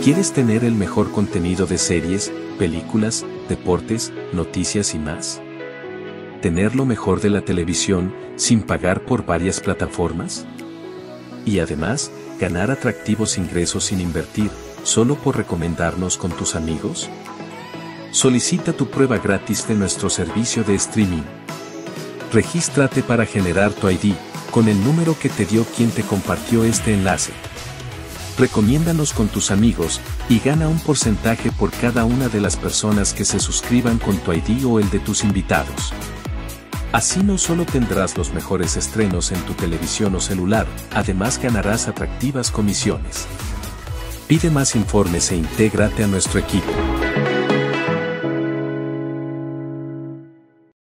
¿Quieres tener el mejor contenido de series, películas, deportes, noticias y más? ¿Tener lo mejor de la televisión sin pagar por varias plataformas? Y además, ganar atractivos ingresos sin invertir, solo por recomendarnos con tus amigos? Solicita tu prueba gratis de nuestro servicio de streaming. Regístrate para generar tu ID, con el número que te dio quien te compartió este enlace. Recomiéndanos con tus amigos, y gana un porcentaje por cada una de las personas que se suscriban con tu ID o el de tus invitados. Así no solo tendrás los mejores estrenos en tu televisión o celular, además ganarás atractivas comisiones. Pide más informes e intégrate a nuestro equipo.